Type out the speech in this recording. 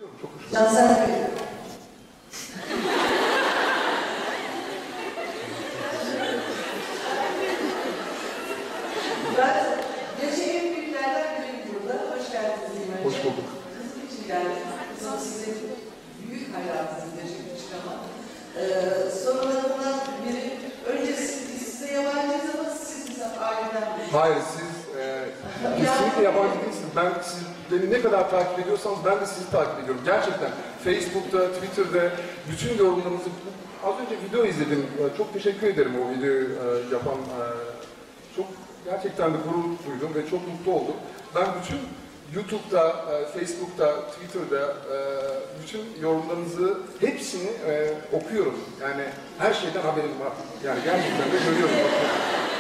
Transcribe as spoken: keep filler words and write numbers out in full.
Çok hoş. Cansel Bey. Ben gece en büyüklerden biriyim burada. Hoş geldiniz diyeyim önce. Hoş bulduk. Kızım için geldim. Kızım sizin büyük hayatınız gerçekten ama. Ee, sorularımdan biri, önce siz, biz size yabancıyız ama siz bize aileden bir. Hayır, siz e, kesinlikle yabancı değilsiniz. Ben siz beni ne kadar takip ediyorsanız ben de sizi takip ediyorum. Gerçekten Facebook'ta, Twitter'da bütün yorumlarınızı, az önce video izledim. Çok teşekkür ederim o videoyu e, yapan. E, çok gerçekten de gurur duydum ve çok mutlu oldum. Ben bütün YouTube'da, e, Facebook'ta, Twitter'da e, bütün yorumlarınızı hepsini e, okuyorum. Yani her şeyden haberim var. Yani gerçekten de görüyorum.